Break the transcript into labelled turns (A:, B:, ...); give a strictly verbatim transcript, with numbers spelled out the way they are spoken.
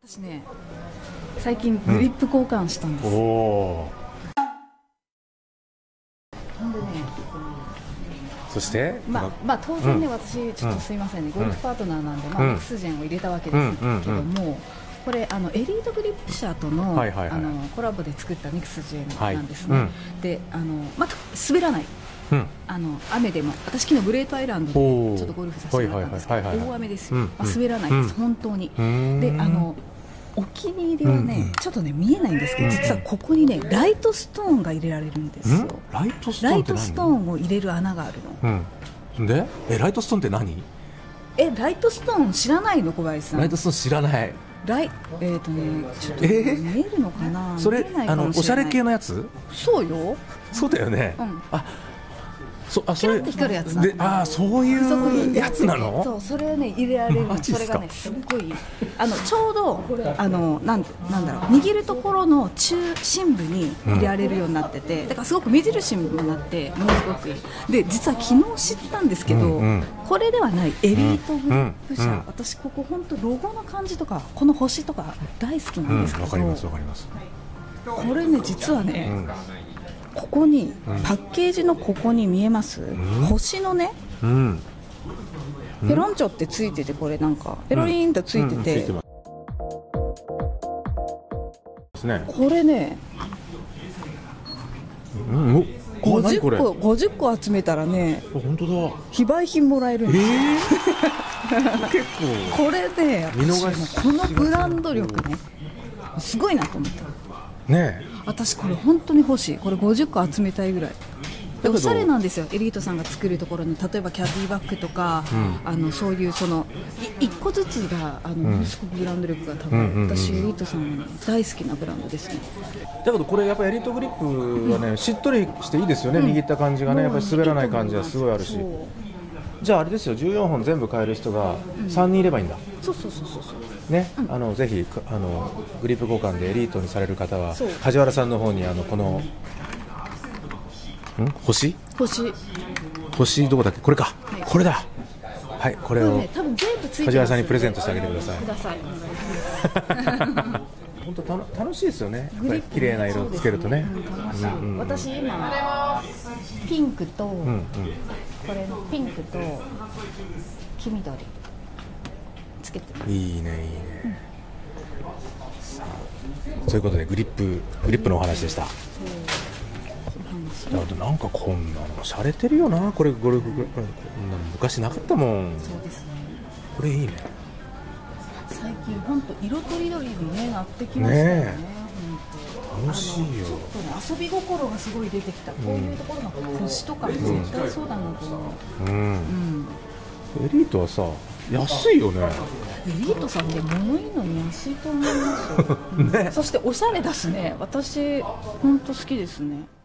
A: 私ね、最近グリップ交換したんですよ。
B: うん、お
A: ほんでね、
B: そして
A: まあ、まあ当然ね、
B: うん、
A: 私ちょっとすいませんね、
B: うん、
A: ゴルフパートナーなんで、まあ、
B: うん、
A: ネクスジェンを入れたわけですけども、
B: うんうんうん、
A: これあのエリートグリップ社との、
B: はいはいはい、
A: あのコラボで作ったネクスジェンなんですね。
B: はい、うん、
A: で、あのまた滑らない。うん、あの雨でも私昨日グレートアイランドでちょっとゴルフさせてもらったんですけど、大雨ですよ、まあ、滑らないです、うん、本当に。で、あのお気に入りはね、うんうん、ちょっとね見えないんですけど、実はここにねライトストーンが入れられるんですよ。
B: ライトストーンって何？
A: ライトストーンを入れる穴があるの。
B: うん、で、えライトストーンって何？
A: えライトストーン知らないの小林さん？
B: ライトストーン知らない。
A: ライえーとねちょっと、えー、見えるのかな。
B: それあのおしゃれ系のやつ？
A: そうよ。
B: そうだよね。うん、あ。そあそれ
A: キラッて光るやつ
B: で、ああそういうやつなの？
A: そう、それをね入れられるの。それがねすっごいあのちょうどあのなんなんだろう、握るところの中心部に入れられるようになってて、うん、だからすごく目印にもなってものすごくいい。で実は昨日知ったんですけど、うんうん、これではないエリートグリップ社、うんうん、私ここ本当ロゴの感じとかこの星とか大好きなんですけど、わ、
B: うん、かりますわかります。
A: これね実はね、うん、ここに、うん、パッケージのここに見えます、うん、星のね、うん、ペロンチョってついてて、これなんかペロリンとついてて、うんうん、これね、うん、ごじゅっこごじゅっこ集めたらね、
B: 本当だ、
A: 非売品もらえるんです、
B: えー、結構
A: これね、私このブランド力ねすごいなと思った
B: ね。え
A: 私これ本当に欲しい。これごじゅっこ集めたいぐらい。おしゃれなんですよ、エリートさんが作るところに。例えばキャディバッグとか、うん、あのそういうそのいっこずつがあの、うん、ものすごくブランド力が高い、うんうんうんうん、私エリートさんの大好きなブランドですね。
B: だけどこれやっぱりエリートグリップはね、うん、しっとりしていいですよね、うん、握った感じがね、やっぱり滑らない感じはすごいあるし。じゃああれですよ、じゅうよんほん全部買える人がさんにんいればいいんだ、
A: うん、そうそうそうそう
B: ね、うん、あのぜひあのグリップ交換でエリートにされる方は梶原さんの方にあのこのん星
A: 星
B: 星どこだっけ、これか、はい、これだ、はい、これを梶原さんにプレゼントしてあげてください。
A: ください
B: 本当たの楽しいですよね、やっぱり綺麗な色をつけるとね。
A: 私今ピンクと、うんうん、これのピンクと黄緑つけてます。
B: いいねいいね、うん、さあそういうことでグリップグリップのお話でした。だってなんかこんなの洒落てるよな、これゴルフこんなの昔なかったもん。
A: そうですね、
B: これいいね。
A: 最近本当色とりどりに、ね、なってきましたよね。ね、
B: 楽しいよ。
A: ちょっとね遊び心がすごい出てきた、うん、こういうところの星とか絶対そうだなと思う、うんうん、
B: エリートはさ安いよね。
A: エリートさんって物いいのに安いと思いますよ、ね、そしておしゃれだしね、私本当好きですね。